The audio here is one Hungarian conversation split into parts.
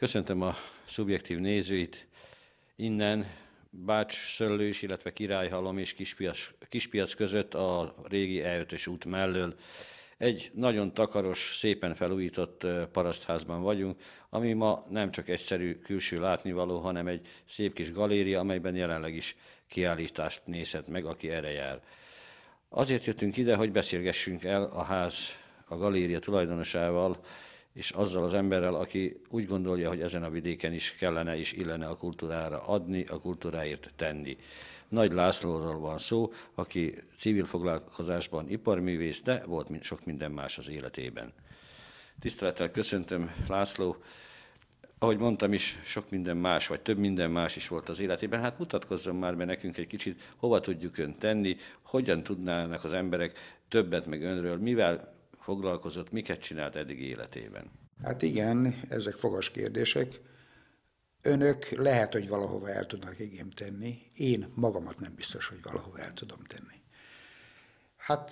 Köszöntöm a szubjektív nézőit. Innen Bács-Szöllős, illetve Királyhalom és Kispiac között a régi E5-ös út mellől egy nagyon takaros, szépen felújított parasztházban vagyunk, ami ma nem csak egyszerű külső látnivaló, hanem egy szép kis galéria, amelyben jelenleg is kiállítást nézhet meg, aki erre jár. Azért jöttünk ide, hogy beszélgessünk el a galéria tulajdonosával, és azzal az emberrel, aki úgy gondolja, hogy ezen a vidéken is kellene és illene a kultúrára adni, a kultúráért tenni. Nagy Lászlóról van szó, aki civil foglalkozásban iparművész, de volt sok minden más az életében. Tisztelettel köszöntöm, László. Ahogy mondtam is, sok minden más, vagy több minden más is volt az életében. Hát mutatkozzon már be nekünk egy kicsit, hova tudjuk önt tenni, hogyan tudnának az emberek többet meg önről, mivel foglalkozott, miket csinált eddig életében? Hát igen, ezek fogas kérdések. Önök lehet, hogy valahova el tudnak igém tenni, én magamat nem biztos, hogy valahova el tudom tenni. Hát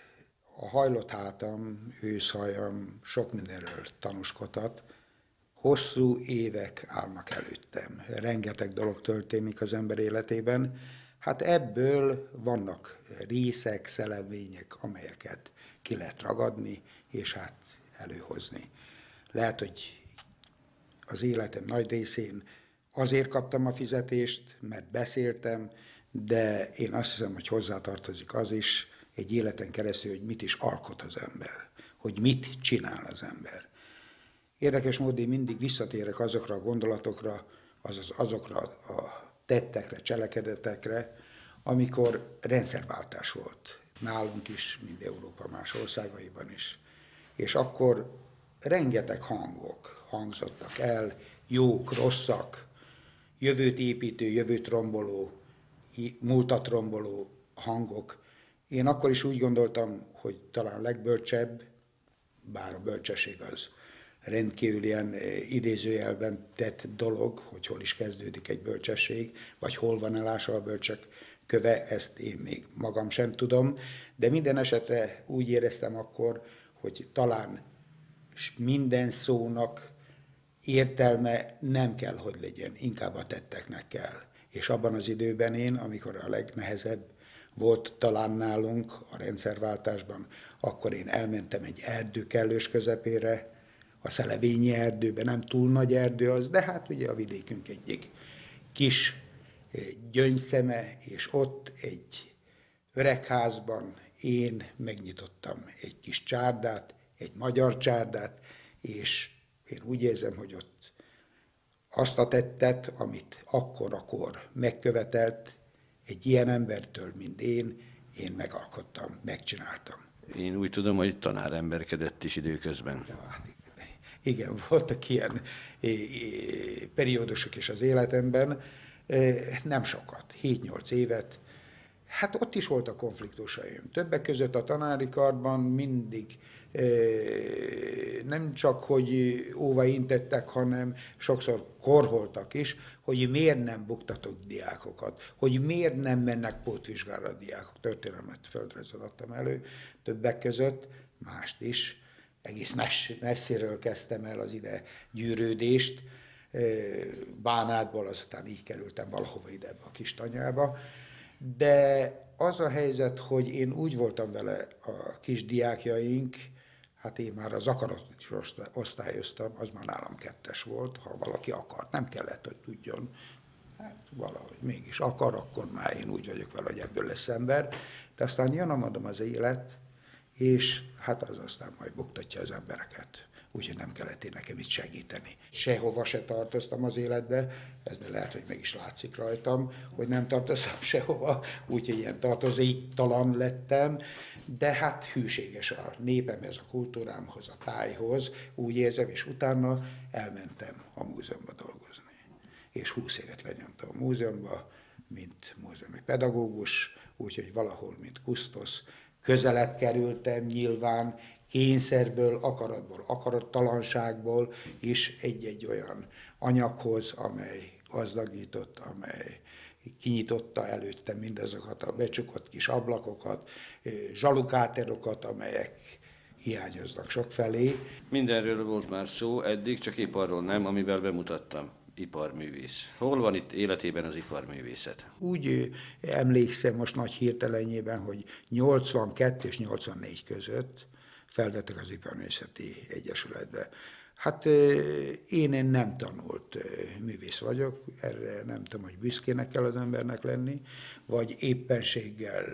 a hajlott hátam, őszhajam sok mindenről tanúskodhat. Hosszú évek állnak előttem. Rengeteg dolog történik az ember életében. Hát ebből vannak részek, szellemvények, amelyeket ki lehet ragadni, és hát előhozni. Lehet, hogy az életem nagy részén azért kaptam a fizetést, mert beszéltem, de én azt hiszem, hogy hozzátartozik az is egy életen keresztül, hogy mit is alkot az ember, hogy mit csinál az ember. Érdekes módon mindig visszatérek azokra a gondolatokra, azaz azokra a tettekre, cselekedetekre, amikor rendszerváltás volt. Nálunk is, mind Európa más országaiban is. És akkor rengeteg hangok hangzottak el, jók, rosszak, jövőt építő, jövőt romboló, múltat romboló hangok. Én akkor is úgy gondoltam, hogy talán legbölcsebb, bár a bölcsesség az rendkívül ilyen idézőjelben tett dolog, hogy hol is kezdődik egy bölcsesség, vagy hol van elása a bölcsek köve, ezt én még magam sem tudom, de minden esetre úgy éreztem akkor, hogy talán minden szónak értelme nem kell, hogy legyen, inkább a tetteknek kell. És abban az időben én, amikor a legnehezebb volt talán nálunk a rendszerváltásban, akkor én elmentem egy erdő kellős közepére, a Szelevényi erdőben, nem túl nagy erdő az, de hát ugye a vidékünk egyik kis gyöngyszeme, és ott egy öregházban én megnyitottam egy kis csárdát, egy magyar csárdát, és én úgy érzem, hogy ott azt a tettet, amit akkor megkövetelt egy ilyen embertől, mint én megalkottam, megcsináltam. Én úgy tudom, hogy tanáremberkedett is időközben. Ja, hát igen, voltak ilyen periódusok is az életemben, nem sokat, 7-8 évet. Hát ott is voltak konfliktusaim. Többek között a tanári karban mindig nem csak, hogy óvaintettek, hanem sokszor korholtak is, hogy miért nem buktatok diákokat, hogy miért nem mennek pótvizsgára a diákok. Történelmet, földrajzot adtam elő, többek között mást is. Egész messziről kezdtem el az ide gyűrődést, Bánátból, aztán így kerültem valahova ide ebbe a kis tanyába. De az a helyzet, hogy én úgy voltam vele a kis diákjaink, hát én már az akaratot is osztályoztam, az már nálam 2-es volt, ha valaki akart, nem kellett, hogy tudjon. Hát valahogy mégis akar, akkor már én úgy vagyok vele, hogy ebből lesz ember. De aztán jön mondom az élet, és hát az aztán majd buktatja az embereket. Úgyhogy nem kellett én nekem itt segíteni. Sehova se tartoztam az életbe, ez de lehet, hogy meg is látszik rajtam, hogy nem tartoztam sehova, úgyhogy ilyen tartozéktalan lettem, de hát hűséges a népemhez, a kultúrámhoz, a tájhoz, úgy érzem, és utána elmentem a múzeumba dolgozni. És 20 évet lenyomtam a múzeumba, mint múzeumi pedagógus, úgyhogy valahol, mint kusztosz, közelebb kerültem nyilván, kényszerből, akaratból, akarattalanságból is egy-egy olyan anyaghoz, amely gazdagított, amely kinyitotta előttem mindazokat a becsukott kis ablakokat, zsalukáterokat, amelyek hiányoznak sokfelé. Mindenről volt már szó eddig, csak épp arról nem, amivel bemutattam. Iparművész. Hol van itt életében az iparművészet? Úgy emlékszem most nagy hirtelenjében, hogy 82 és 84 között felvettek az Iparművészeti Egyesületbe. Hát én nem tanult művész vagyok, erre nem tudom, hogy büszkének kell az embernek lenni, vagy éppenséggel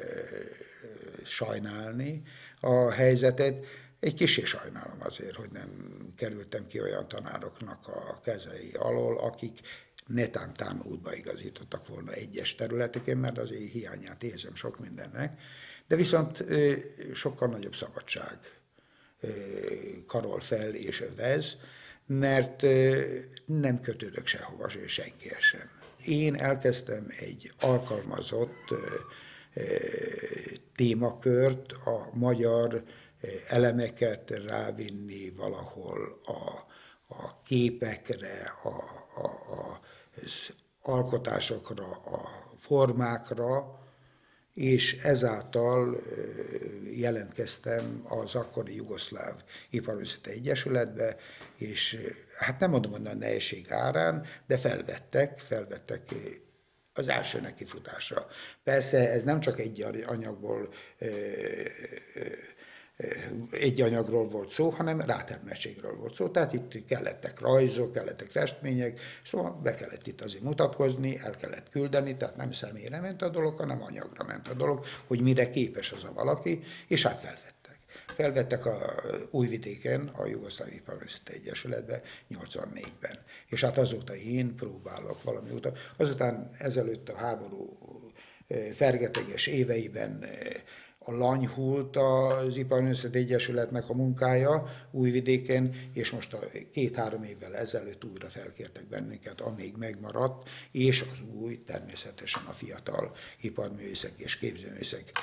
sajnálni a helyzetet. Egy kissé sajnálom azért, hogy nem kerültem ki olyan tanároknak a kezei alól, akik netántán útba igazítottak volna egyes területeken, mert azért hiányát érzem sok mindennek, de viszont sokkal nagyobb szabadság karol fel és övez, mert nem kötődök sehova, senkihez sem. Én elkezdtem egy alkalmazott témakört, a magyar elemeket rávinni valahol a képekre, az alkotásokra, a formákra, és ezáltal jelentkeztem az akkori Jugoszláv Iparművészeti Egyesületbe, és hát nem mondom, hogy a nehézség árán, de felvettek az első nekifutásra. Persze ez nem csak egy anyagról volt szó, hanem rátermettségről volt szó. Tehát itt kellettek rajzok, kellettek festmények, szóval be kellett itt azért mutatkozni, el kellett küldeni, tehát nem személyre ment a dolog, hanem anyagra ment a dolog, hogy mire képes az a valaki, és hát felvettek. Felvettek a Újvidéken, a Jugoszláv Iparművészeti Egyesületbe 84-ben. És hát azóta én próbálok valami utat. Azután ezelőtt a háború fergeteges éveiben lanyhult az Iparművészeti Egyesületnek a munkája Újvidéken, és most 2-3 évvel ezelőtt újra felkértek bennünket, amíg megmaradt, és az új, természetesen a fiatal iparművészek és képzőművészek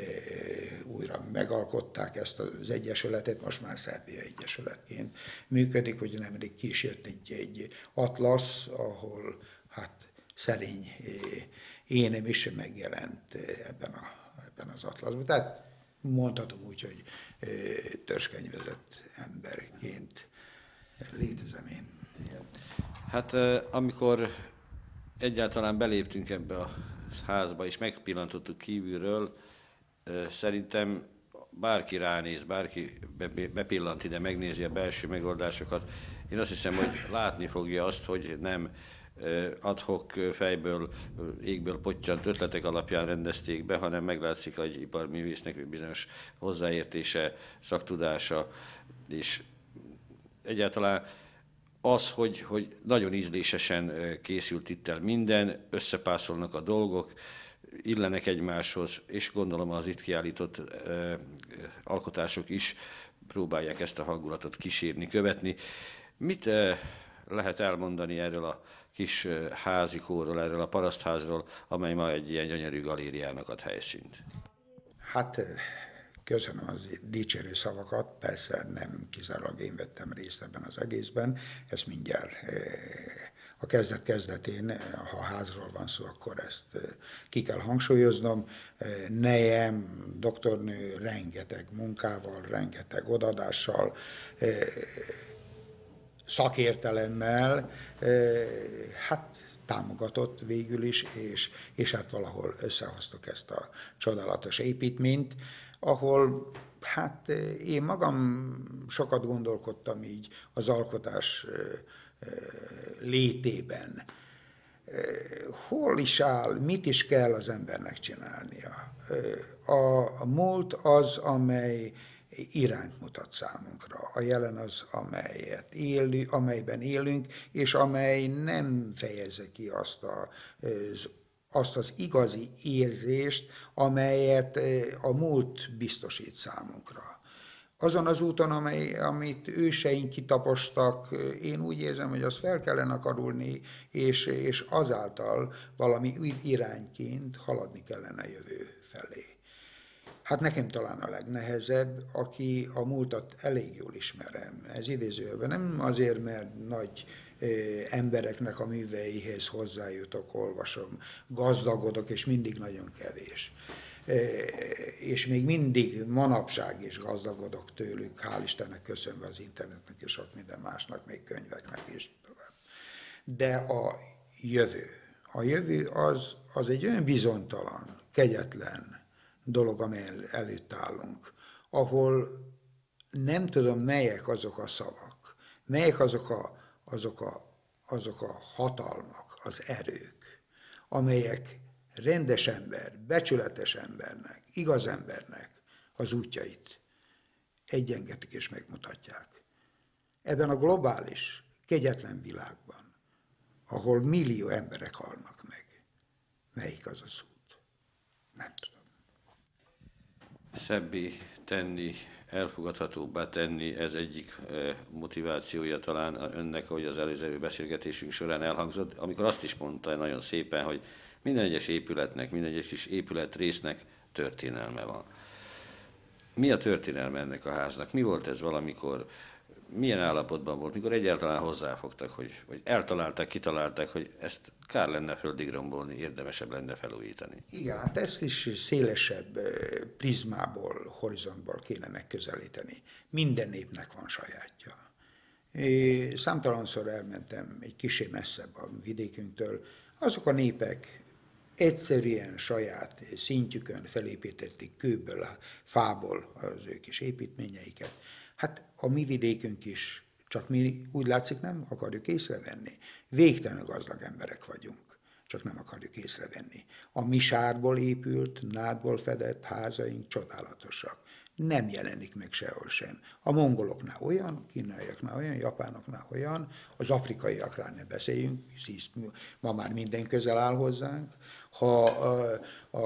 újra megalkották ezt az egyesületet, most már Szerbia Egyesületként működik, hogy nemrég ki is jött egy atlasz, ahol hát szerény énem is megjelent ebben az atlaszban. Tehát mondhatom úgy, hogy törzskönyvezett emberként létezem én. Hát amikor egyáltalán beléptünk ebbe a házba, és megpillantottuk kívülről, szerintem bárki ránéz, bárki bepillant ide, megnézi a belső megoldásokat, én azt hiszem, hogy látni fogja azt, hogy nem ad-hoc fejből, égből pottyant ötletek alapján rendezték be, hanem meglátszik egy iparművésznek bizonyos hozzáértése, szaktudása, és egyáltalán az, hogy nagyon ízlésesen készült itt el minden, összepászolnak a dolgok, illenek egymáshoz, és gondolom az itt kiállított alkotások is próbálják ezt a hangulatot kísérni, követni. Mit lehet elmondani erről a kis házikóról, erről a parasztházról, amely ma egy ilyen gyönyörű galériának ad helyszínt? Hát köszönöm az dicsérő szavakat, persze nem kizárólag én vettem részt ebben az egészben, ezt mindjárt a kezdet-kezdetén, ha házról van szó, akkor ezt ki kell hangsúlyoznom. Nejem, doktornő rengeteg munkával, rengeteg odaadással, szakértelemmel, hát támogatott végül is, és hát valahol összehoztuk ezt a csodálatos építményt, ahol hát én magam sokat gondolkodtam így az alkotás létében. Hol is áll, mit is kell az embernek csinálnia? A múlt az, amely irányt mutat számunkra. A jelen az, amelyben élünk, és amely nem fejezi ki azt az igazi érzést, amelyet a múlt biztosít számunkra. Azon az úton, amit őseink kitapostak, én úgy érzem, hogy azt fel kellene karolni, és azáltal valami irányként haladni kellene a jövő felé. Hát nekem talán a legnehezebb, aki a múltat elég jól ismerem. Ez idézőjelben nem azért, mert nagy embereknek a műveihez hozzájutok, olvasom, gazdagodok, és mindig nagyon kevés. és még mindig manapság is gazdagodok tőlük, hál' Istennek köszönve az internetnek és sok minden másnak, még könyveknek is tovább. De a jövő az egy olyan bizonytalan, kegyetlen dolog, amely előtt állunk, ahol nem tudom, melyek azok a szavak, melyek azok a hatalmak, az erők, amelyek rendes ember, becsületes embernek, igaz embernek az útjait egyengetik és megmutatják. Ebben a globális, kegyetlen világban, ahol millió emberek halnak meg, melyik az az út? Nem tudom. Szebbé tenni, elfogadhatóbbá tenni, ez egyik motivációja talán önnek, hogy az előző beszélgetésünk során elhangzott, amikor azt is mondta nagyon szépen, hogy minden egyes épületnek, minden egyes kis épületrésznek történelme van. Mi a történelme ennek a háznak? Mi volt ez valamikor? Milyen állapotban volt, mikor egyáltalán hozzáfogtak, hogy eltalálták, kitalálták, hogy ezt kár lenne földig rombolni, érdemesebb lenne felújítani? Igen, hát ezt is szélesebb prizmából, horizontból kéne megközelíteni. Minden népnek van sajátja. Számtalanszor elmentem egy kicsi messzebb a vidékünktől. Azok a népek egyszerűen saját szintjükön felépítették kőből, fából az ő kis építményeiket. Hát a mi vidékünk is, csak mi úgy látszik nem akarjuk észrevenni. Végtelenül gazdag emberek vagyunk, csak nem akarjuk észrevenni. A mi sárból épült, nádból fedett házaink csodálatosak. Nem jelenik meg sehol sem. A mongoloknál olyan, a kínaiaknál olyan, a japánoknál olyan, az afrikaiaknál ne beszéljünk, hisz ma már minden közel áll hozzánk. Ha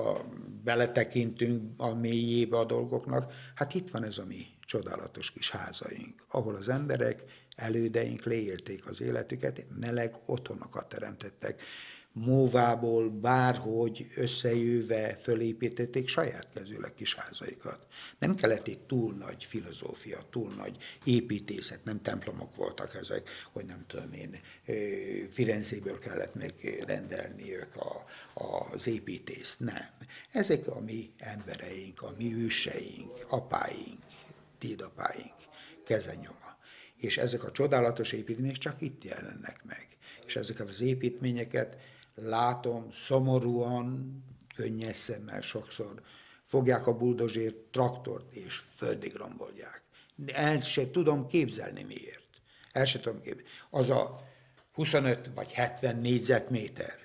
beletekintünk a mélyébe a dolgoknak, hát itt van ez a mi csodálatos kis házaink, ahol az emberek, elődeink leélték az életüket, meleg otthonokat teremtettek. Móvából, bárhogy összejöve fölépítették saját kezűleg kis házaikat. Nem kellett itt túl nagy filozófia, túl nagy építészet, nem templomok voltak ezek, hogy nem tudom én, Firenzéből kellett megrendelni ők az építészt, nem. Ezek a mi embereink, a mi őseink, apáink, dédapáink kezenyoma. És ezek a csodálatos építmények csak itt jelennek meg. És ezeket az építményeket látom, szomorúan, könnyes szemmel sokszor fogják a buldozsér traktort és földig rombolják. El se tudom képzelni miért. El se tudom képzelni. Az a 25 vagy 70 négyzetméter,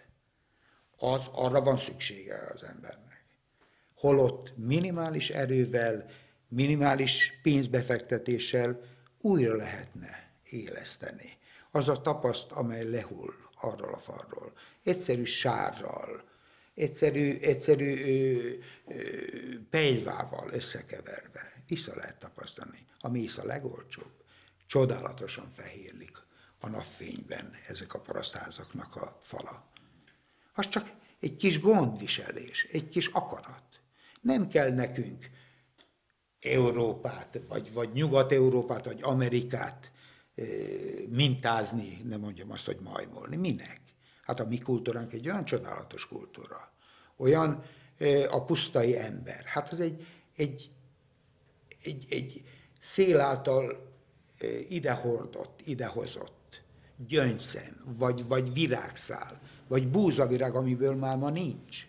az arra van szüksége az embernek. Holott minimális erővel, minimális pénzbefektetéssel újra lehetne éleszteni. Az a tapaszt, amely lehull arról a falról. Egyszerű sárral, egyszerű pejvával összekeverve vissza lehet tapasztalni. A mész a legolcsóbb, csodálatosan fehérlik a napfényben ezek a parasztházaknak a fala. Az csak egy kis gondviselés, egy kis akarat. Nem kell nekünk Európát, vagy Nyugat-Európát, vagy Amerikát mintázni, nem mondjam azt, hogy majmolni. Minek? Hát a mi kultúránk egy olyan csodálatos kultúra. Olyan a pusztai ember. Hát az egy szél által idehordott, idehozott gyöngyszem, vagy virágszál, vagy búzavirág, amiből már ma nincs.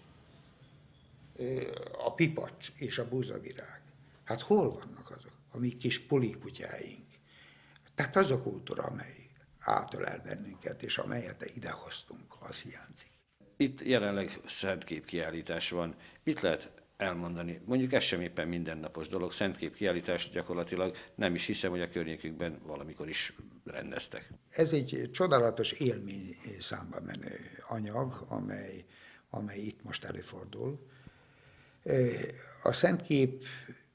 A pipacs és a búzavirág. Hát hol vannak azok? A mi kis polikutyáink. Tehát az a kultúra, amely átölel bennünket, és amelyet idehoztunk, az hiányzik. Itt jelenleg szentkép kiállítás van. Mit lehet elmondani? Mondjuk ez sem éppen mindennapos dolog. Szentkép kiállítást gyakorlatilag nem is hiszem, hogy a környékükben valamikor is rendeztek. Ez egy csodálatos élmény számba menő anyag, amely itt most előfordul. A szentkép,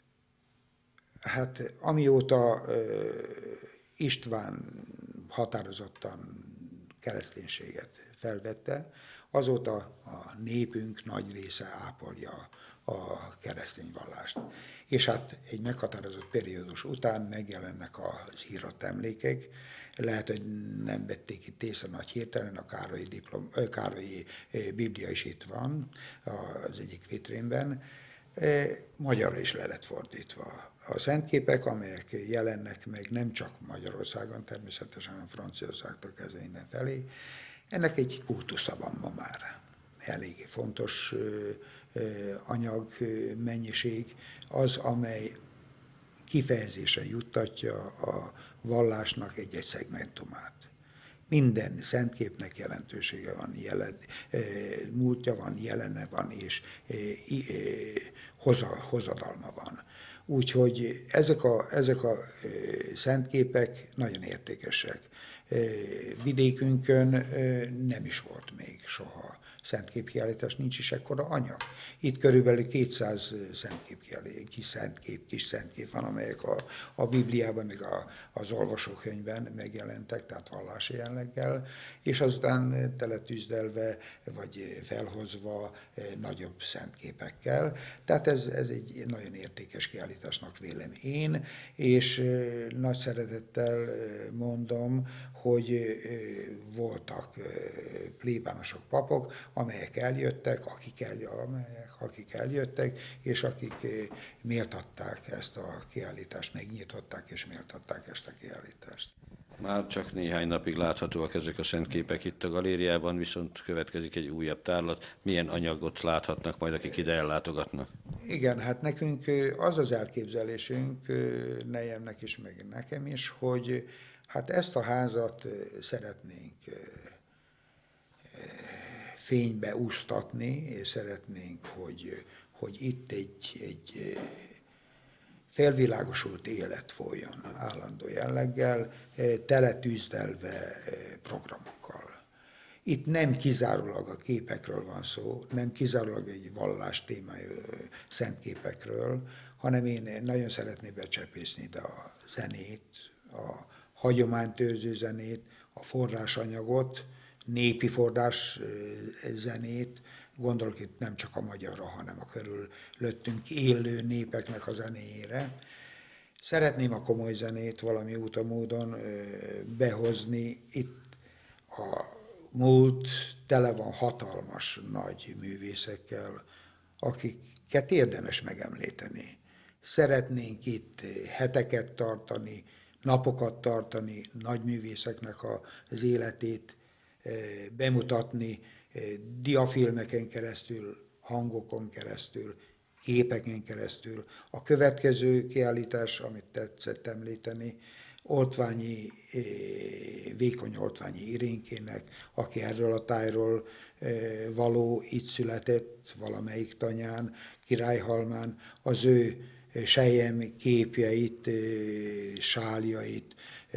hát amióta István határozottan kereszténységet felvette, azóta a népünk nagy része ápolja a keresztény vallást. És hát egy meghatározott periódus után megjelennek az írott emlékek, lehet, hogy nem vették itt észre nagy hirtelen, a Károlyi Biblia is itt van az egyik vitrínben, magyarra is le lett fordítva. A szentképek, amelyek jelennek meg nem csak Magyarországon, természetesen a Franciaországtól kezdve mindenfelé, ennek egy kultusza van ma már. Eléggé fontos anyag, mennyiség az, amely kifejezésre juttatja a vallásnak egy-egy szegmentumát. Minden szentképnek jelentősége van, múltja van, jelene van és hozadalma van. Úgyhogy ezek a szentképek nagyon értékesek. Vidékünkön nem is volt még soha szentképkiállítás, nincs is ekkora anyag. Itt körülbelül 200 kis szentkép van, amelyek a Bibliában, meg az olvasókönyvben megjelentek, tehát vallási jelleggel, és azután teletűzdelve, vagy felhozva nagyobb szentképekkel. Tehát ez egy nagyon értékes kiállításnak vélem én, és nagy szeretettel mondom, hogy voltak plébánosok, papok, amelyek eljöttek, akik eljöttek, és akik méltatták ezt a kiállítást, megnyitották és méltatták ezt a kiállítást. Már csak néhány napig láthatóak ezek a szentképek itt a galériában, viszont következik egy újabb tárlat. Milyen anyagot láthatnak majd, akik ide ellátogatnak? Igen, hát nekünk az az elképzelésünk, nejemnek is, meg nekem is, hogy hát ezt a házat szeretnénk fénybe úsztatni, és szeretnénk, hogy itt egy felvilágosult élet folyjon állandó jelleggel, teletűzdelve programokkal. Itt nem kizárólag a képekről van szó, nem kizárólag egy vallás témájú szentképekről, hanem én nagyon szeretném becsepészni ide a zenét, a hagyománytőrző zenét, a forrásanyagot, népi forrás zenét, gondolok itt nem csak a magyarra, hanem a körülöttünk élő népeknek a zenéjére. Szeretném a komoly zenét valami úton módon behozni. Itt a múlt tele van hatalmas nagy művészekkel, akiket érdemes megemlíteni. Szeretnénk itt heteket tartani, napokat tartani, nagy művészeknek az életét bemutatni, diafilmeken keresztül, hangokon keresztül, képeken keresztül. A következő kiállítás, amit tetszett említeni, Vékony Oltványi Irénkének, aki erről a tájról való, itt született valamelyik tanyán, Királyhalmán, az ő selyem képjeit, sáljait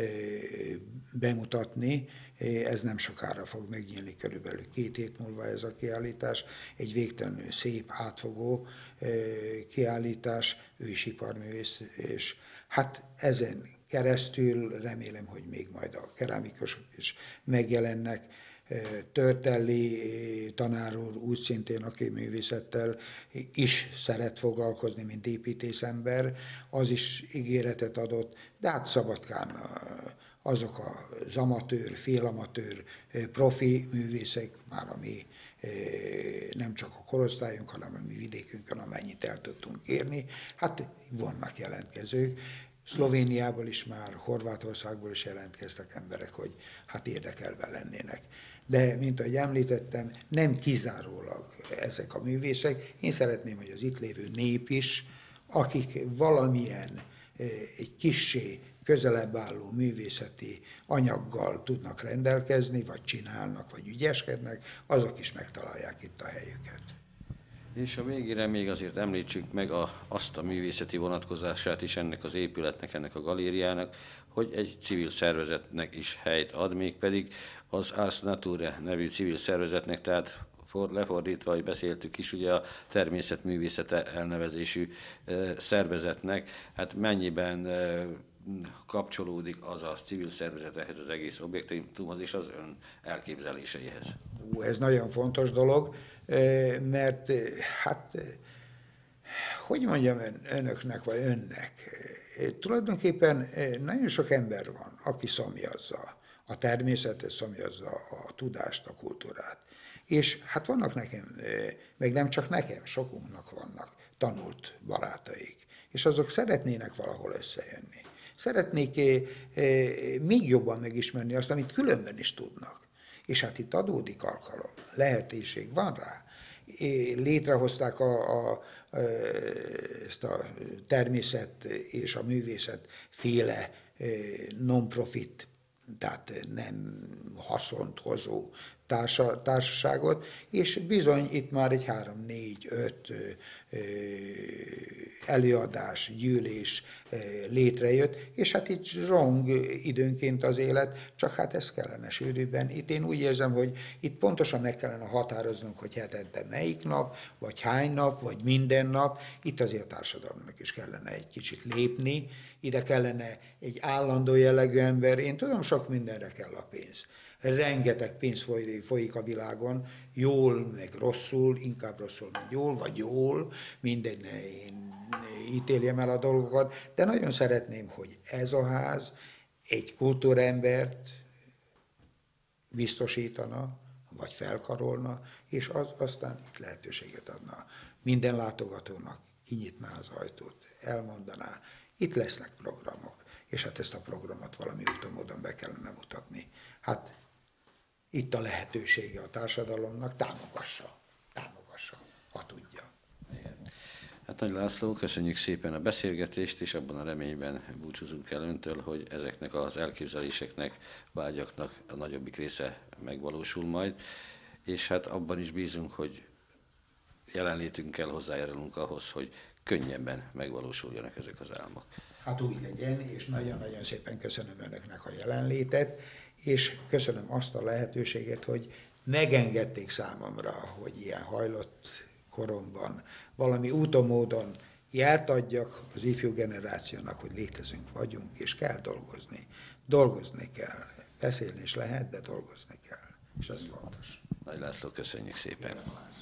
bemutatni. Ez nem sokára fog megnyílni, körülbelül 2 hét múlva ez a kiállítás. Egy végtelenül szép, átfogó kiállítás, ő is iparművész, és hát ezen keresztül remélem, hogy még majd a kerámikusok is megjelennek. Törtelli tanár úr úgy szintén, aki művészettel is szeret foglalkozni, mint építészember, az is ígéretet adott, de hát Szabadkán azok az amatőr, félamatőr, profi művészek, már ami nem csak a korosztályunk, hanem a mi vidékünkön, amennyit el tudtunk érni, hát vannak jelentkezők. Szlovéniából is már, Horvátországból is jelentkeztek emberek, hogy hát érdekelve lennének. De, mint ahogy említettem, nem kizárólag ezek a művészek. Én szeretném, hogy az itt lévő nép is, akik valamilyen egy kissé közelebb álló művészeti anyaggal tudnak rendelkezni, vagy csinálnak, vagy ügyeskednek, azok is megtalálják itt a helyüket. És a végére még azért említsük meg azt a művészeti vonatkozását is ennek az épületnek, ennek a galériának, hogy egy civil szervezetnek is helyt ad, mégpedig az Ars Naturae nevű civil szervezetnek, tehát lefordítva, hogy beszéltük is, ugye a természetművészete elnevezésű szervezetnek, hát mennyiben kapcsolódik az a civil szervezet ehhez az egész objektumhoz és az ön elképzeléseihez? Ez nagyon fontos dolog, mert hát, hogy mondjam önöknek, vagy önnek, tulajdonképpen nagyon sok ember van, aki szomjazza a természetet, szomjazza a tudást, a kultúrát. És hát vannak nekem, meg nem csak nekem, sokunknak vannak tanult barátaik, és azok szeretnének valahol összejönni. Szeretnék még jobban megismerni azt, amit különben is tudnak. És hát itt adódik alkalom, lehetőség van rá. Létrehozták ezt a természet és a művészet féle non-profit, tehát nem haszont hozó társaságot, és bizony itt már egy 3-4-5 előadás, gyűlés létrejött, és hát itt zsong időnként az élet, csak hát ez kellene sűrűbben. Itt én úgy érzem, hogy itt pontosan meg kellene határoznunk, hogy hetente melyik nap, vagy hány nap, vagy minden nap. Itt azért a társadalomnak is kellene egy kicsit lépni, ide kellene egy állandó jellegű ember. Én tudom, sok mindenre kell a pénz. Rengeteg pénz folyik a világon, jól, meg rosszul, inkább rosszul, mint jól, vagy jól, minden én ítéljem el a dolgokat, de nagyon szeretném, hogy ez a ház egy kultúrembert biztosítana, vagy felkarolna, és aztán itt lehetőséget adna minden látogatónak, kinyitná az ajtót, elmondaná, itt lesznek programok, és hát ezt a programot valami úton módon be kellene mutatni. Hát itt a lehetősége a társadalomnak, támogassa, ha tudja. Hát Nagy László, köszönjük szépen a beszélgetést, és abban a reményben búcsúzunk el öntől, hogy ezeknek az elképzeléseknek, vágyaknak a nagyobbik része megvalósul majd, és hát abban is bízunk, hogy jelenlétünkkel hozzájárulunk ahhoz, hogy könnyebben megvalósuljanak ezek az álmok. Hát úgy legyen, és nagyon-nagyon szépen köszönöm önöknek a jelenlétet, és köszönöm azt a lehetőséget, hogy megengedték számomra, hogy ilyen hajlott koromban valami úton, módon jelt adjak az ifjú generációnak, hogy létezünk, vagyunk, és kell dolgozni. Dolgozni kell. Beszélni is lehet, de dolgozni kell. És ez fontos. Nagy László, köszönjük szépen.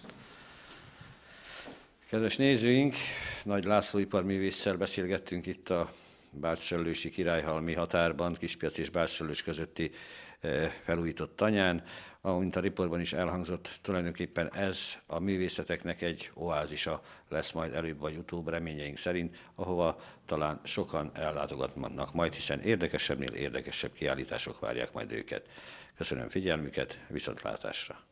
Kedves nézőink, Nagy László iparművésszel beszélgettünk itt a Bács-Sallősi Királyhalmi határban, Kispiac és Bács-Sallős közötti felújított tanyán. Amint a riportban is elhangzott, tulajdonképpen ez a művészeteknek egy oázisa lesz majd előbb vagy utóbb, reményeink szerint, ahova talán sokan ellátogatnak majd, hiszen érdekesebbnél érdekesebb kiállítások várják majd őket. Köszönöm figyelmüket, viszontlátásra!